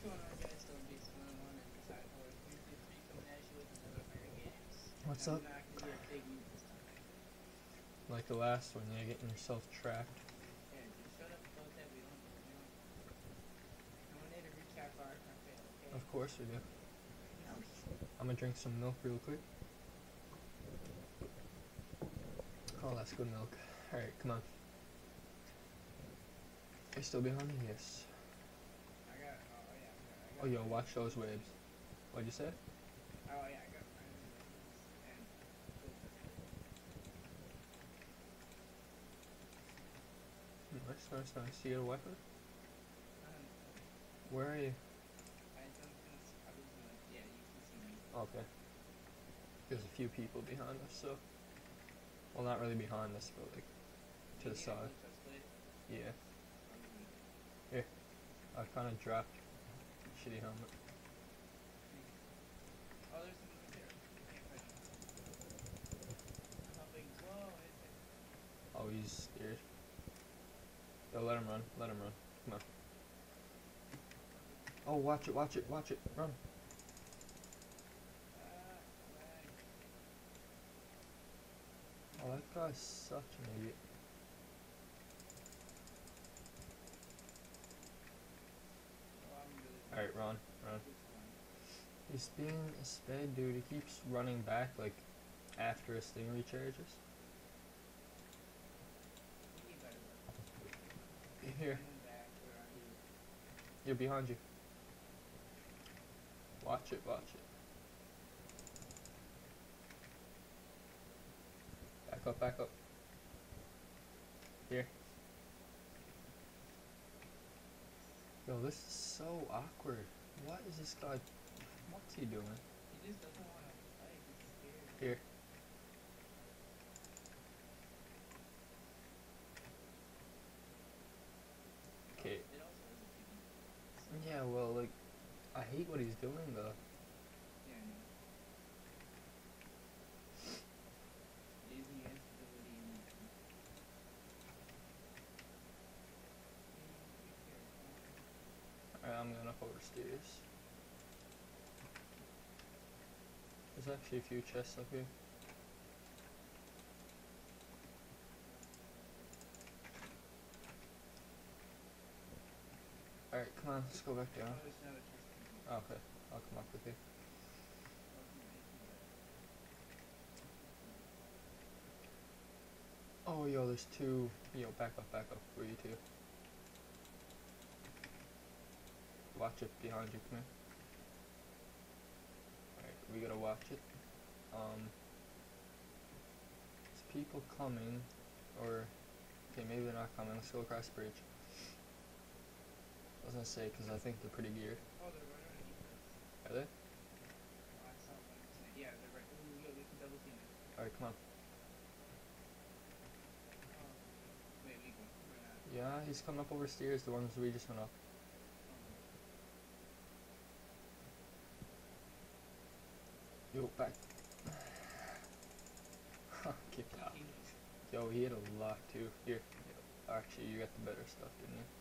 What's up? Like the last one, you're getting yourself trapped. Of course we do. I'm gonna drink some milk real quick. Oh, that's good milk. Alright, come on. Are you still behind me? Yes. Oh, yo, watch those waves. What'd you say? Nice. You got a weapon? Where are you? Okay. There's a few people behind us, so. Well, not really behind us, but like to the side. Yeah. Here. I kind of dropped a shitty helmet. Oh, he's scared. Yo, let him run. Let him run. Come on. Oh, watch it. Run. Oh, that guy's such an idiot. Alright, run. He's being a sped, dude. He keeps running back, like, after his thing recharges. Here. You're behind you. Watch it. Back up. Here. Yo, this is so awkward. What is this guy? What's he doing? Here. Okay. Yeah, well, like, I hate what he's doing, though. Alright, I'm going up overstairs. There's actually a few chests up here. Alright, come on, let's go back down. Okay, I'll come up with you. Oh, yo, there's two. Yo, back up. Where are you two? Watch it behind you, come here. Alright, we gotta watch it. There's people coming, or, okay, maybe they're not coming. Let's go across the bridge. I was gonna say, because I think they're pretty geared. Are they? Alright, come on. Yeah, he's coming up over stairs, the ones we just went up. Yo, back. Kicked out. Yo, he had a lot too. Here. Actually, you got the better stuff, didn't you?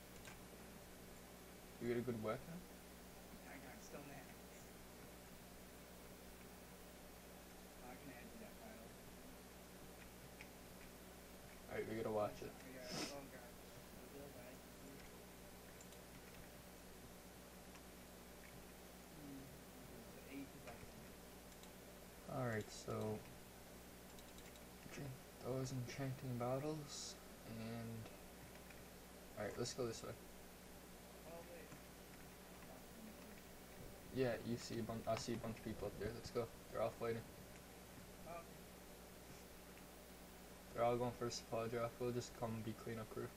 You got a good weapon? Alright, we gotta watch it. Alright, so drink those enchanting bottles, and alright, let's go this way. Yeah, you see I see a bunch of people up there. Let's go. They're all fighting. They're all going for a supply drop. We'll just come and be cleanup crew.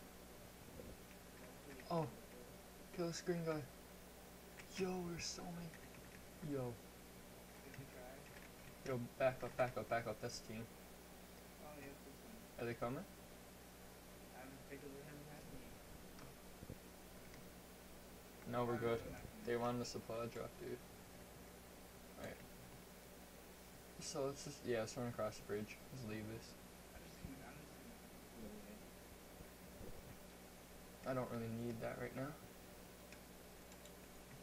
Oh, kill this green guy. Yo, we're so many. Yo, back up. That's the team. Are they coming? No, we're good. They wanted the supply drop, dude. Alright. So let's just, yeah, let's run across the bridge. Let's leave this. I don't really need that right now.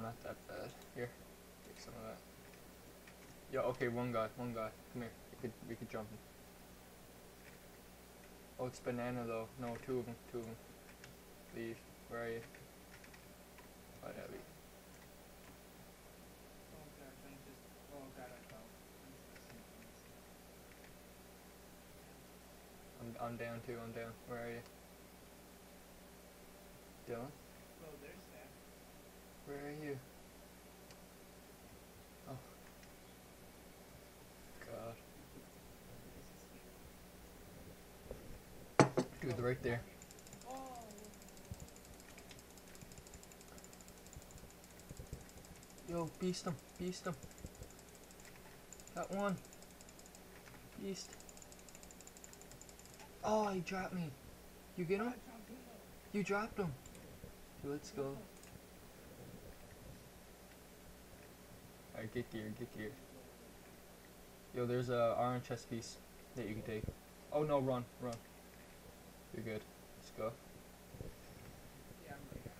not that bad. Here, take some of that. Yo, okay, one guy. Come here. We could jump him. Oh, it's banana though. No, two of them. Leave. Where are you? Oh, yeah, leave. Oh gosh, oh god, I fell. I'm down too. I'm down. Where are you? Dylan? Well, there's that. Where are you? Oh. God. Dude, they're right there. Oh. Yo, beast him. Got one. Beast. Oh, he dropped me. You get him? You dropped him. Let's go. Alright, get gear. Yo, there's a orange chest piece that you can take. Oh no, run. You're good. Let's go. Yeah, I'm right.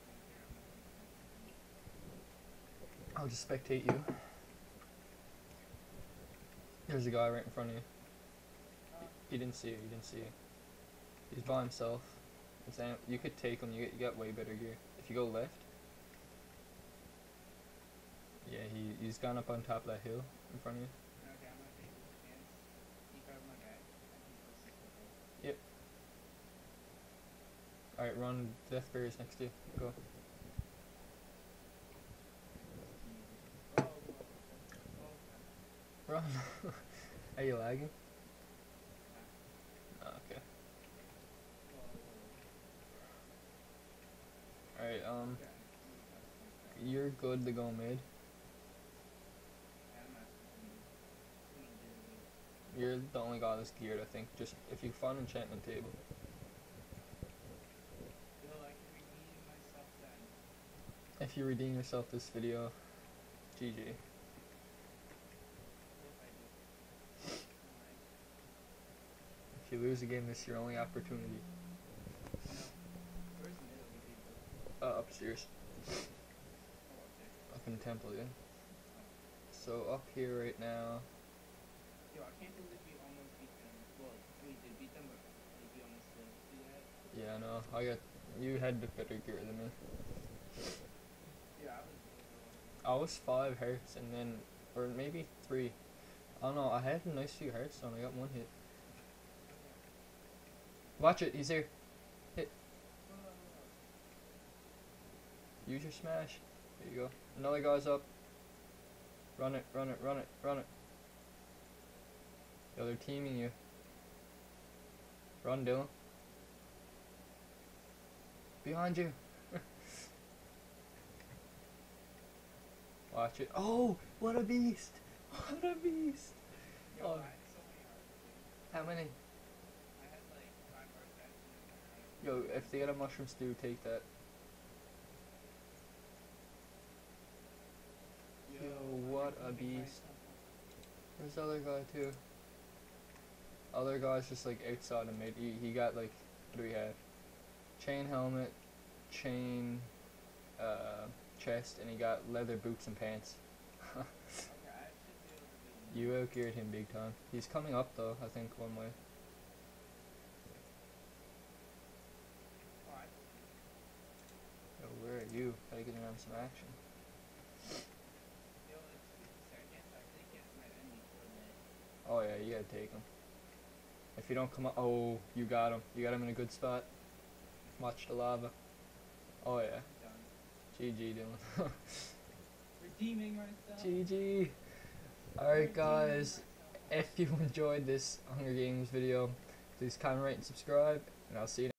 I'll just spectate you. There's a guy right in front of you. You didn't see it. He's by himself. You could take him. You get way better gear. If you go left. Yeah, he's gone up on top of that hill in front of you. Okay, I'm gonna take this chance. You cover my guy. Yep. Alright, run. Death Bear's next to you. Go. Run. Are you lagging? Oh, okay. Alright, you're good to go mid. You're the only guy that's geared, I think. Just if you find an enchantment table. If you redeem yourself this video, GG. If you lose again, this is your only opportunity. Upstairs. Up in the temple, yeah. So up here right now. Yo, I can't believe we almost beat them. Well, we did beat them, but we almost did do that. Yeah, I know. You had the better gear than me. Yeah, I was 5 hearts and then, or maybe 3. I don't know. I had a nice few hearts and I got 1 hit. Watch it. He's there. Hit. Use your smash. There you go. Another guy's up. Run it. Yo, they're teaming you. Run, Dylan. Behind you. Watch it. Oh, what a beast. What a beast. Yo, Oh. I had so many hearts. How many? I had like 5 hearts. Yo, if they got a mushroom stew, take that. Yo, what a beast. There's the other guy too. Other guy's just like outside of mid. He got like, what do we have? Chain helmet, chain, chest, and he got leather boots and pants. You outgeared him big time. He's coming up though, I think, one way. Yo, where are you? Gotta get around some action. Oh yeah, you gotta take him. If you don't come up, oh, you got him. You got him in a good spot. Watch the lava. Oh yeah. GG, Dylan. Redeeming myself. GG. Alright guys, if you enjoyed this Hunger Games video, please comment, rate, and subscribe, and I'll see you